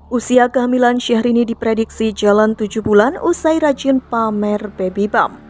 Usia kehamilan Syahrini diprediksi jalan 7 bulan usai rajin pamer baby bump.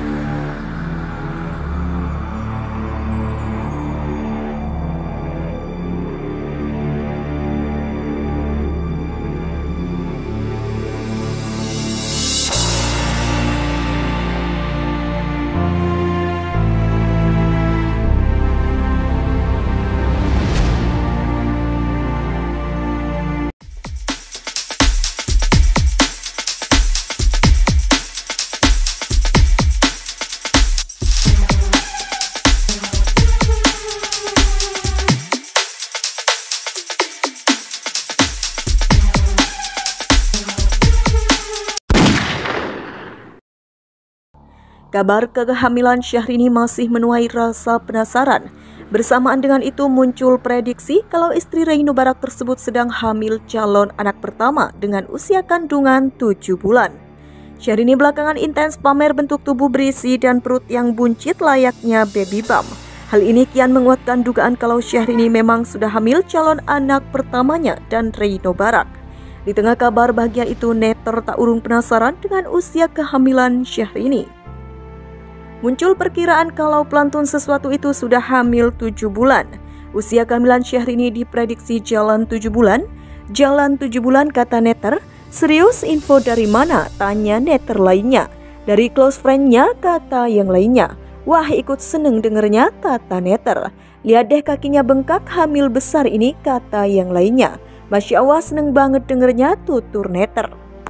Kabar kehamilan Syahrini masih menuai rasa penasaran. Bersamaan dengan itu muncul prediksi kalau istri Reino Barak tersebut sedang hamil calon anak pertama dengan usia kandungan 7 bulan. Syahrini belakangan intens pamer bentuk tubuh berisi dan perut yang buncit layaknya baby bump. Hal ini kian menguatkan dugaan kalau Syahrini memang sudah hamil calon anak pertamanya dan Reino Barak. Di tengah kabar bahagia itu, netter tak urung penasaran dengan usia kehamilan Syahrini. Muncul perkiraan kalau pelantun sesuatu itu sudah hamil 7 bulan. Usia kehamilan Syahrini diprediksi jalan 7 bulan. Jalan 7 bulan kata netter. Serius, info dari mana? Tanya netter lainnya. Dari close friend-nya kata yang lainnya. Wah, ikut seneng dengernya kata netter. Lihat deh kakinya bengkak, hamil besar ini kata yang lainnya. Masya Allah, seneng banget dengernya tutur netter.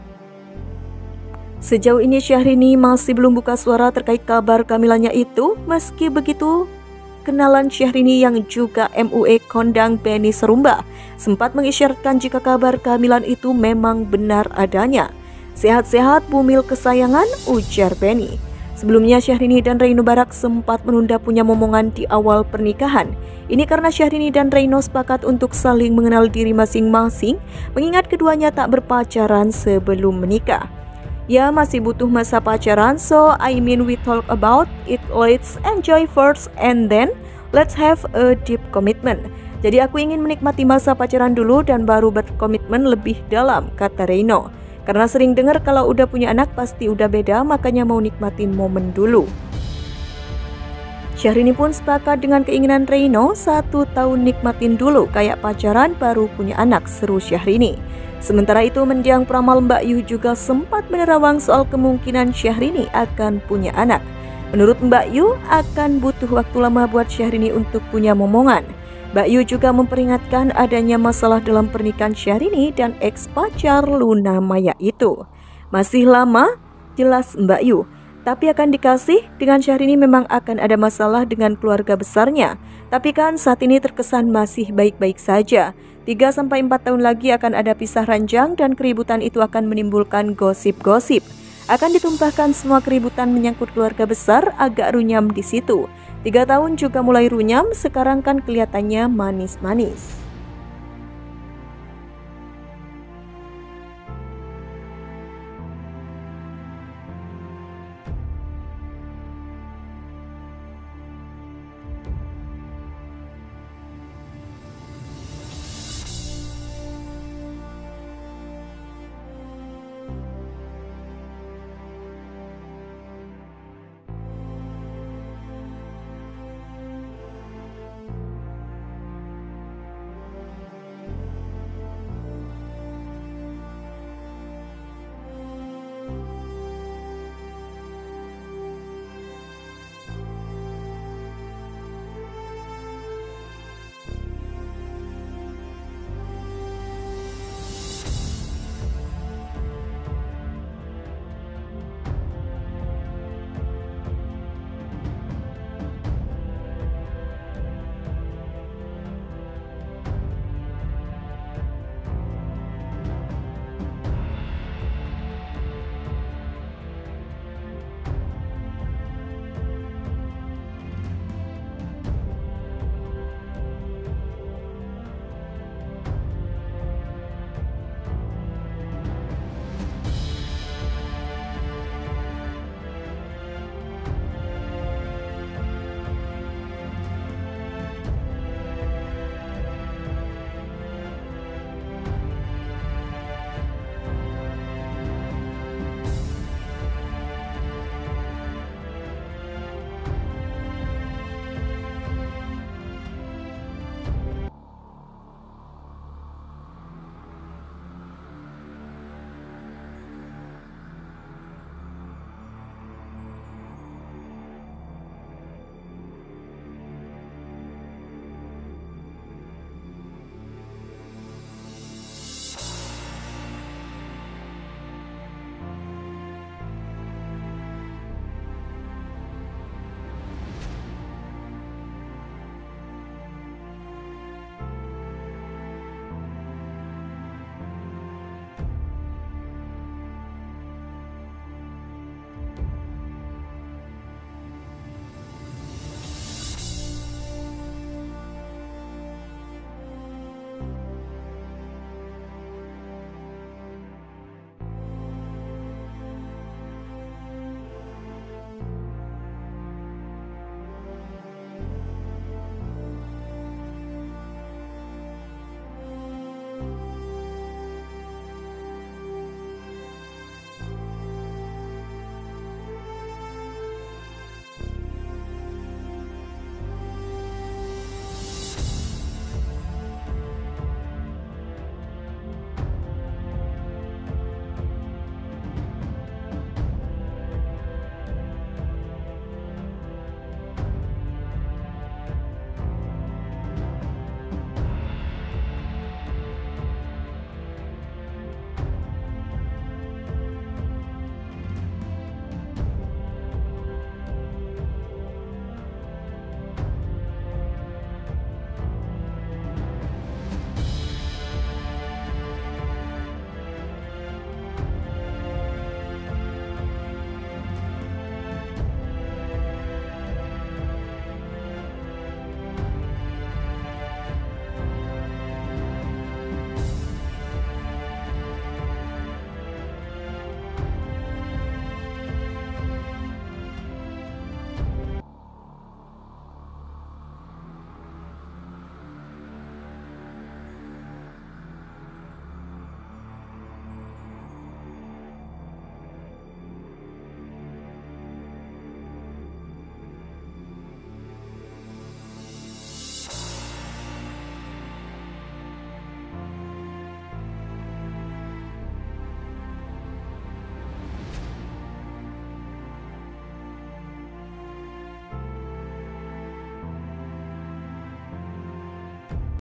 Sejauh ini Syahrini masih belum buka suara terkait kabar kehamilannya itu. Meski begitu, kenalan Syahrini yang juga MUE kondang Benny Serumba sempat mengisyaratkan jika kabar kehamilan itu memang benar adanya. Sehat-sehat bumil kesayangan, ujar Benny. Sebelumnya Syahrini dan Reino Barak sempat menunda punya momongan di awal pernikahan. Ini karena Syahrini dan Reino sepakat untuk saling mengenal diri masing-masing, mengingat keduanya tak berpacaran sebelum menikah. Ya, masih butuh masa pacaran, so I mean we talk about it, let's enjoy first and then let's have a deep commitment. Jadi aku ingin menikmati masa pacaran dulu dan baru berkomitmen lebih dalam, kata Reino. Karena sering dengar kalau udah punya anak pasti udah beda, makanya mau nikmatin momen dulu. Syahrini pun sepakat dengan keinginan Reino, 1 tahun nikmatin dulu kayak pacaran baru punya anak, seru Syahrini. Sementara itu, mendiang peramal Mbak Yu juga sempat menerawang soal kemungkinan Syahrini akan punya anak. Menurut Mbak Yu, akan butuh waktu lama buat Syahrini untuk punya momongan. Mbak Yu juga memperingatkan adanya masalah dalam pernikahan Syahrini dan ex-pacar Luna Maya itu. Masih lama, jelas Mbak Yu. Tapi akan dikasih, dengan Syahrini memang akan ada masalah dengan keluarga besarnya. Tapi kan saat ini terkesan masih baik-baik saja. 3-4 tahun lagi akan ada pisah ranjang dan keributan itu akan menimbulkan gosip-gosip. Akan ditumpahkan semua keributan menyangkut keluarga besar, agak runyam di situ. 3 tahun juga mulai runyam, sekarang kan kelihatannya manis-manis.